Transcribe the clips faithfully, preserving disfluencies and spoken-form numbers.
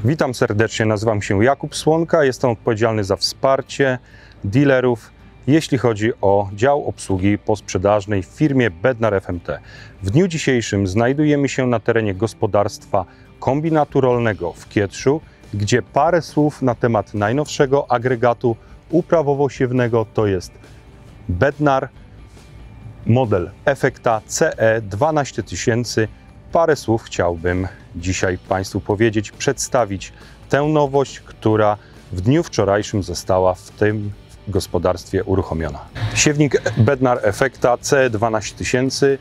Witam serdecznie, nazywam się Jakub Słonka, jestem odpowiedzialny za wsparcie dealerów, jeśli chodzi o dział obsługi posprzedażnej w firmie Bednar F M T. W dniu dzisiejszym znajdujemy się na terenie gospodarstwa kombinatu rolnego w Kietrzu, gdzie parę słów na temat najnowszego agregatu uprawowo-siewnego, to jest Bednar model Effecta C E dwanaście tysięcy. Parę słów chciałbym dzisiaj Państwu powiedzieć, przedstawić tę nowość, która w dniu wczorajszym została w tym gospodarstwie uruchomiona. Siewnik Bednar Effecta C E dwanaście tysięcy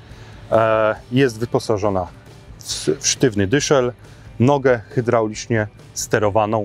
jest wyposażona w sztywny dyszel, nogę hydraulicznie sterowaną,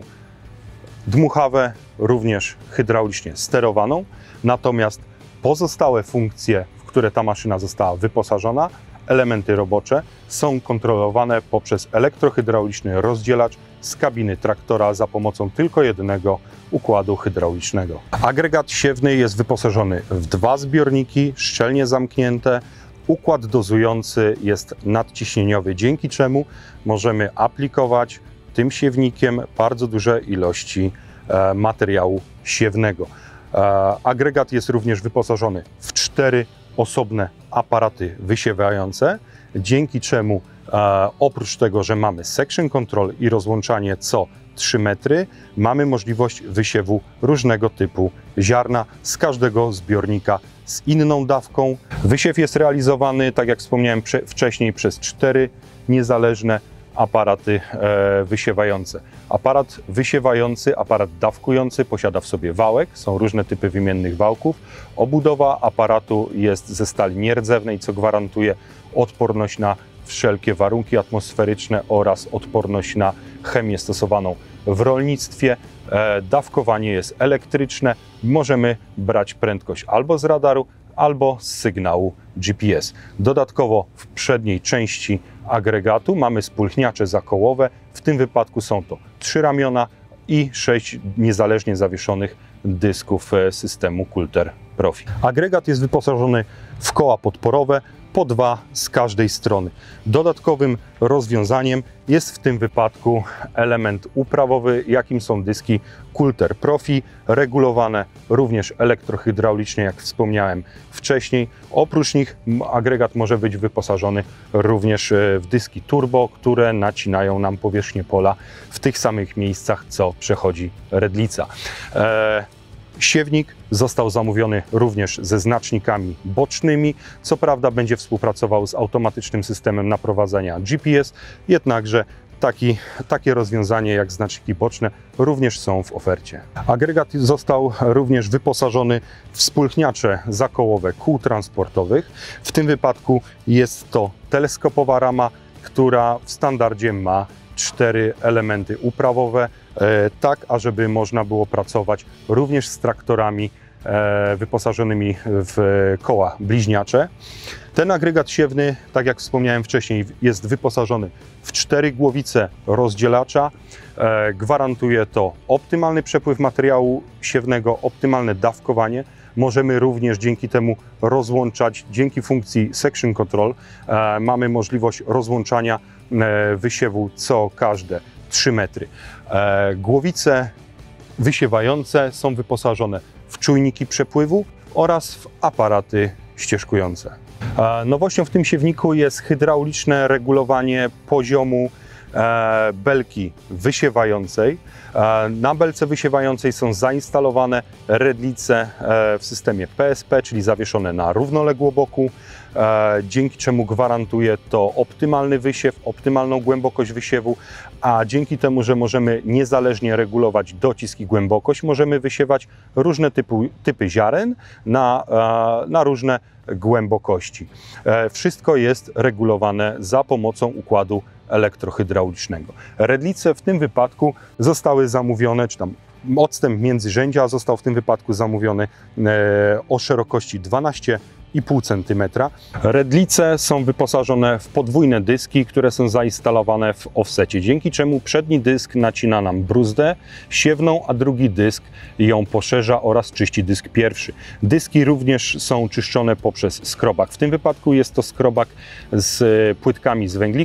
dmuchawę również hydraulicznie sterowaną, natomiast pozostałe funkcje, w które ta maszyna została wyposażona, elementy robocze, są kontrolowane poprzez elektrohydrauliczny rozdzielacz z kabiny traktora za pomocą tylko jednego układu hydraulicznego. Agregat siewny jest wyposażony w dwa zbiorniki szczelnie zamknięte. Układ dozujący jest nadciśnieniowy, dzięki czemu możemy aplikować tym siewnikiem bardzo duże ilości e, materiału siewnego. E, agregat jest również wyposażony w cztery osobne aparaty wysiewające, dzięki czemu e, oprócz tego, że mamy section control i rozłączanie co trzy metry, mamy możliwość wysiewu różnego typu ziarna z każdego zbiornika z inną dawką. Wysiew jest realizowany, tak jak wspomniałem wcześniej, przez cztery niezależne aparaty e, wysiewające. Aparat wysiewający, aparat dawkujący posiada w sobie wałek, są różne typy wymiennych wałków. Obudowa aparatu jest ze stali nierdzewnej, co gwarantuje odporność na wszelkie warunki atmosferyczne oraz odporność na chemię stosowaną w rolnictwie. E, dawkowanie jest elektryczne, możemy brać prędkość albo z radaru, albo z sygnału G P S. Dodatkowo w przedniej części agregatu mamy spulchniacze zakołowe. W tym wypadku są to trzy ramiona i sześć niezależnie zawieszonych dysków systemu Kulter Profi. Agregat jest wyposażony w koła podporowe, po dwa z każdej strony. Dodatkowym rozwiązaniem jest w tym wypadku element uprawowy, jakim są dyski Kulter Profi, regulowane również elektrohydraulicznie, jak wspomniałem wcześniej. Oprócz nich agregat może być wyposażony również w dyski turbo, które nacinają nam powierzchnię pola w tych samych miejscach, co przechodzi redlica. E Siewnik został zamówiony również ze znacznikami bocznymi. Co prawda będzie współpracował z automatycznym systemem naprowadzania G P S, jednakże taki, takie rozwiązanie jak znaczniki boczne również są w ofercie. Agregat został również wyposażony w spulchniacze zakołowe kół transportowych. W tym wypadku jest to teleskopowa rama, która w standardzie ma cztery elementy uprawowe, e, tak ażeby można było pracować również z traktorami e, wyposażonymi w koła bliźniacze. Ten agregat siewny, tak jak wspomniałem wcześniej, jest wyposażony w cztery głowice rozdzielacza. E, gwarantuje to optymalny przepływ materiału siewnego, optymalne dawkowanie. Możemy również dzięki temu rozłączać, dzięki funkcji Section Control e, mamy możliwość rozłączania e, wysiewu co każde trzy metry. E, głowice wysiewające są wyposażone w czujniki przepływu oraz w aparaty ścieżkujące. E, nowością w tym siewniku jest hydrauliczne regulowanie poziomu e, belki wysiewającej. Na belce wysiewającej są zainstalowane redlice w systemie P S P, czyli zawieszone na równoległoboku, dzięki czemu gwarantuje to optymalny wysiew, optymalną głębokość wysiewu, a dzięki temu, że możemy niezależnie regulować docisk i głębokość, możemy wysiewać różne typy, typy ziaren na, na różne głębokości. Wszystko jest regulowane za pomocą układu elektrohydraulicznego. Redlice w tym wypadku zostały zamówione, czy tam odstęp międzyrzędzia został w tym wypadku zamówiony e, o szerokości dwanaście i pół centymetra. Redlice są wyposażone w podwójne dyski, które są zainstalowane w offsecie, dzięki czemu przedni dysk nacina nam bruzdę siewną, a drugi dysk ją poszerza oraz czyści dysk pierwszy. Dyski również są czyszczone poprzez skrobak. W tym wypadku jest to skrobak z płytkami z węglika,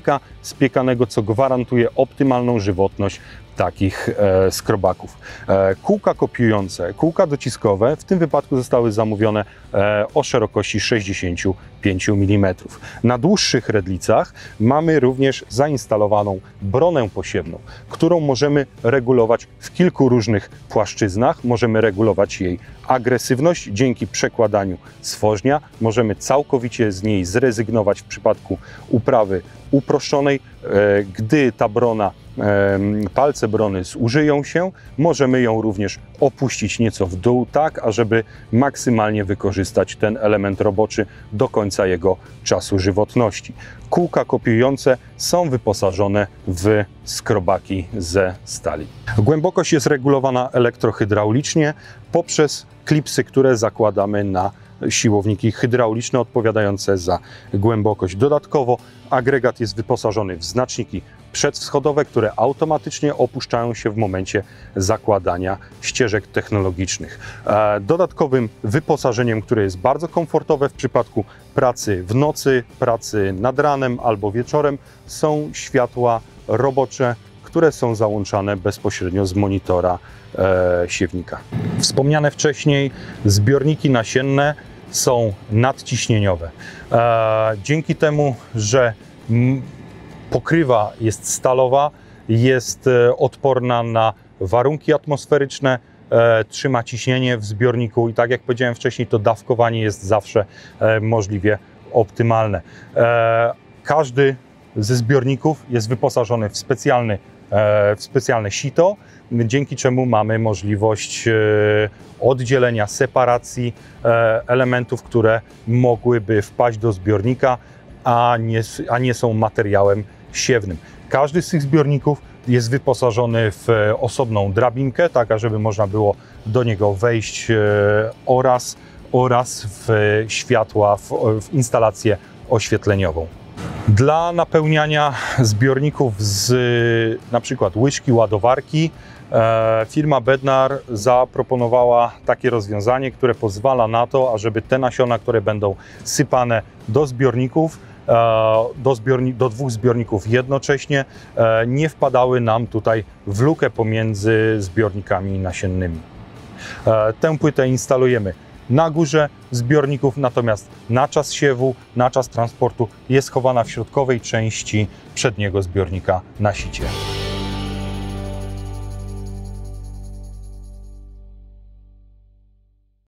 spiekanego, co gwarantuje optymalną żywotność takich e, skrobaków. E, kółka kopiujące, kółka dociskowe w tym wypadku zostały zamówione e, o szerokości sześćdziesiąt pięć milimetrów. Na dłuższych redlicach mamy również zainstalowaną bronę posiewną, którą możemy regulować w kilku różnych płaszczyznach. Możemy regulować jej agresywność dzięki przekładaniu stworznia. Możemy całkowicie z niej zrezygnować w przypadku uprawy uproszczonej. E, gdy ta brona palce brony zużyją się, możemy ją również opuścić nieco w dół, tak ażeby maksymalnie wykorzystać ten element roboczy do końca jego czasu żywotności. Kółka kopiujące są wyposażone w skrobaki ze stali. Głębokość jest regulowana elektrohydraulicznie poprzez klipsy, które zakładamy na siłowniki hydrauliczne odpowiadające za głębokość. Dodatkowo agregat jest wyposażony w znaczniki przedwschodowe, które automatycznie opuszczają się w momencie zakładania ścieżek technologicznych. Dodatkowym wyposażeniem, które jest bardzo komfortowe w przypadku pracy w nocy, pracy nad ranem albo wieczorem, są światła robocze, które są załączane bezpośrednio z monitora e, siewnika. Wspomniane wcześniej zbiorniki nasienne są nadciśnieniowe. E, dzięki temu, że pokrywa jest stalowa, jest odporna na warunki atmosferyczne, e, trzyma ciśnienie w zbiorniku i tak jak powiedziałem wcześniej, to dawkowanie jest zawsze e, możliwie optymalne. E, każdy ze zbiorników jest wyposażony w specjalny, e, w specjalne sito, dzięki czemu mamy możliwość e, oddzielenia, separacji e, elementów, które mogłyby wpaść do zbiornika, a nie, a nie są materiałem siewnym. Każdy z tych zbiorników jest wyposażony w osobną drabinkę, tak ażeby można było do niego wejść e, oraz, oraz w światła, w, w instalację oświetleniową. Dla napełniania zbiorników z na przykład łyżki, ładowarki, e, firma Bednar zaproponowała takie rozwiązanie, które pozwala na to, ażeby te nasiona, które będą sypane do zbiorników, Do, zbiorni do dwóch zbiorników jednocześnie, nie wpadały nam tutaj w lukę pomiędzy zbiornikami nasiennymi. Tę płytę instalujemy na górze zbiorników, natomiast na czas siewu, na czas transportu jest chowana w środkowej części przedniego zbiornika na sicie.